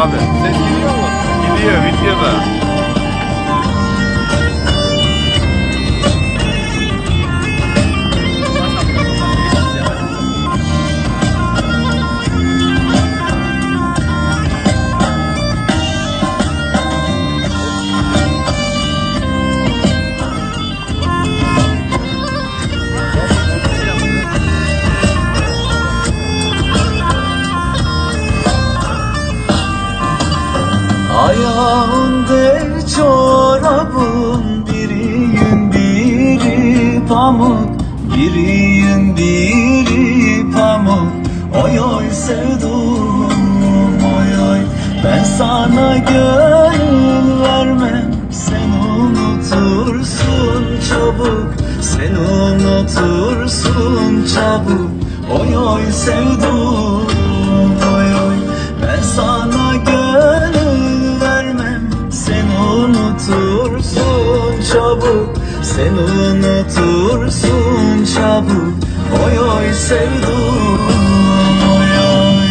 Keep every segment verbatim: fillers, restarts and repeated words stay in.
abi. Ses geliyor mu? Gidiyor videoda. Ayağında çorabın, biri yün biri pamuk, biri yün biri pamuk. Oy oy sevdum oy oy, ben sana gönül vermem. Sen unutursun çabuk, sen unutursun çabuk. Oy oy sevdum oy oy, ben sana gönül vermem. Sen unutursun çabuk, sen unutursun çabuk. Oy oy sevdum oy oy.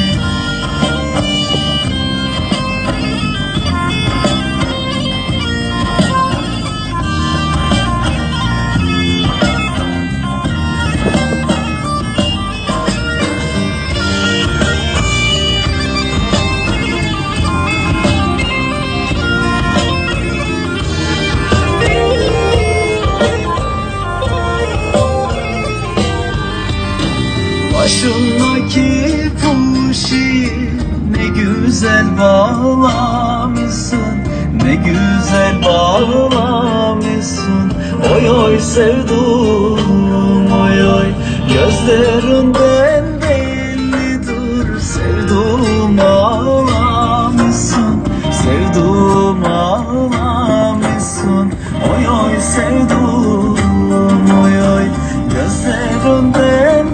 Başındaki kuşu ne güzel bağlamışsın, ne güzel bağlamışsın. Oy oy sevdum oy oy, gözlerinden bellidir. Sevdum ağlamışsın, sevdum ağlamışsın. Oy oy sevdum oy oy, gözlerinden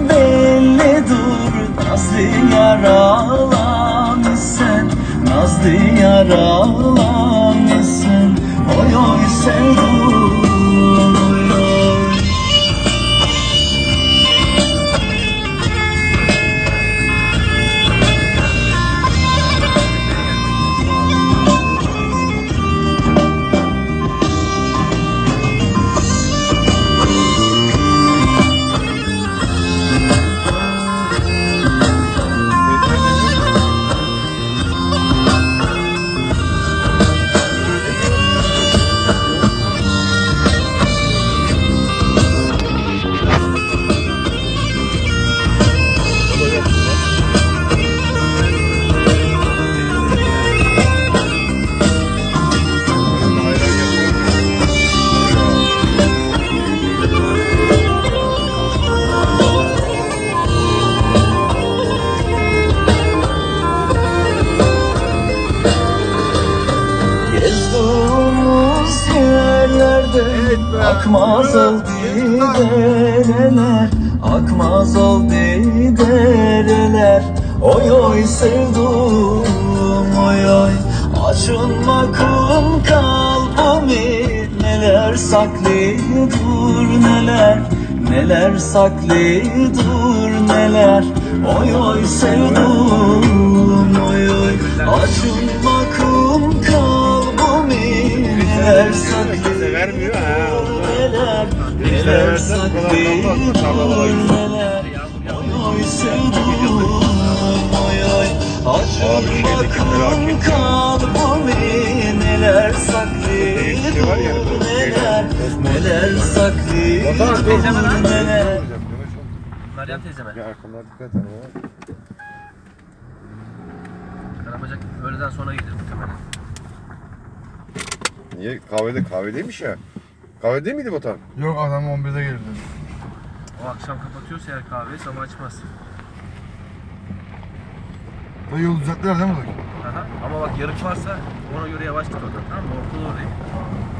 nazlı yaralamışsın, nazlı yaralamışsın. Oy oy sevdum oy oy. Akmaz oldu dereler, akmaz oldu dereler. Oy oy sevdum oy oy, açılma kum kalbimi. Neler saklıdır neler, neler saklıdır neler. Oy oy sevdum oy oy, açılma kum kalbimi. Neler saklıdır neler, neler saklıdır neler. Oy oy sevdum oy oy, açılma kum kalbimi. Neler saklıdır neler, neler saklıdır neler. Meryem teyzeme. Ya arkamdan dikkat et ama. Karabacak öğleden sonra gidelim muhtemelen. Niye? Kahvede kahvedeymiş ya. Kahve değil miydi Batuhan? Yok, adam on birde geldi. O akşam kapatıyorsa eğer kahveyi sabah açmaz. Da yol uzaklar değil mi? Aha. Ama bak yarık varsa ona göre yavaş tut oradan, tamam mı? Ortalı orayı.